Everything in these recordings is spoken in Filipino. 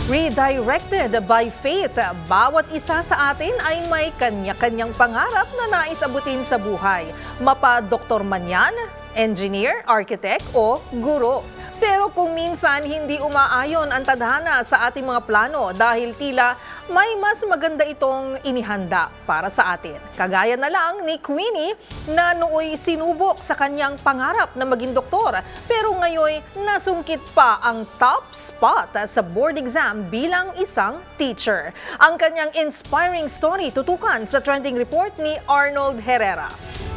Redirected by fate, bawat isa sa atin ay may kanya-kanyang pangarap na nais abutin sa buhay. Mapa-doktor man yan, engineer, architect o guro. Pero kung minsan hindi umaayon ang tadhana sa ating mga plano dahil tila may mas maganda itong inihanda para sa atin. Kagaya na lang ni Queenie na nooy sinubok sa kanyang pangarap na maging doktor pero ngayon nasungkit pa ang top spot sa board exam bilang isang teacher. Ang kanyang inspiring story tutukan sa trending report ni Arnold Herrera.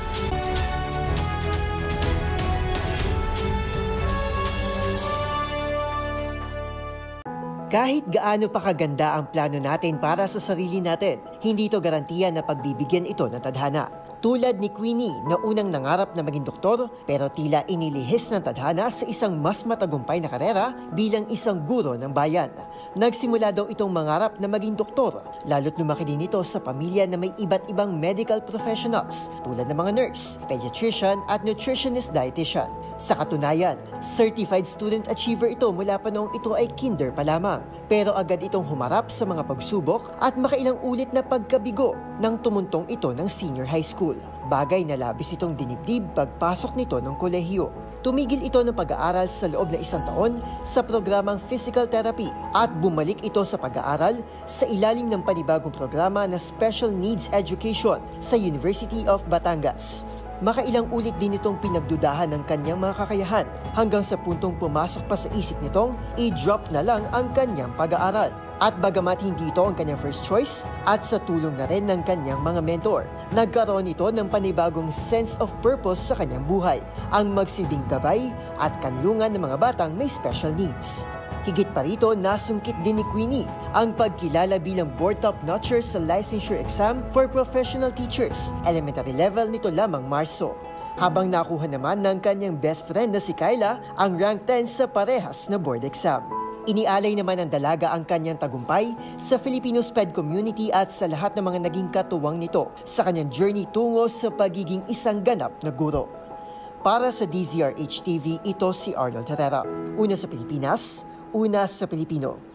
Kahit gaano pa kaganda ang plano natin para sa sarili natin, hindi ito garantiya na pagbibigyan ito ng tadhana. Tulad ni Queenie na unang nangarap na maging doktor pero tila inilihis ng tadhana sa isang mas matagumpay na karera bilang isang guro ng bayan. Nagsimula daw itong mangarap na maging doktor, lalo't lumaki din ito sa pamilya na may iba't ibang medical professionals tulad ng mga nurse, pediatrician at nutritionist dietitian. Sa katunayan, certified student achiever ito mula pa noong ito ay kinder pa lamang. Pero agad itong humarap sa mga pagsubok at makailang ulit na pagkabigo nang tumuntong ito ng senior high school. Bagay na labis itong dinibdib pagpasok nito ng kolehiyo. Tumigil ito ng pag-aaral sa loob na 1 taon sa programang physical therapy at bumalik ito sa pag-aaral sa ilalim ng panibagong programa na Special Needs Education sa University of Batangas. Makailang ulit din itong pinagdudahan ng kanyang mga kakayahan hanggang sa puntong pumasok pa sa isip nitong i-drop na lang ang kanyang pag-aaral. At bagamat hindi ito ang kanyang first choice at sa tulong na rin ng kanyang mga mentor, nagkaroon ito ng panibagong sense of purpose sa kanyang buhay, ang magsilbing gabay at kanlungan ng mga batang may special needs. Higit pa rito, nasungkit din ni Queenie ang pagkilala bilang board top-notcher sa licensure exam for professional teachers, elementary level nito lamang Marso. Habang nakuha naman ng kanyang best friend na si Kyla ang rank 10 sa parehas na board exam. Inialay naman ng dalaga ang kanyang tagumpay sa Filipino SPED community at sa lahat ng mga naging katuwang nito sa kanyang journey tungo sa pagiging isang ganap na guro. Para sa DZRH TV, ito si Arnold Herrera. Una sa Pilipinas, una sa Pilipino.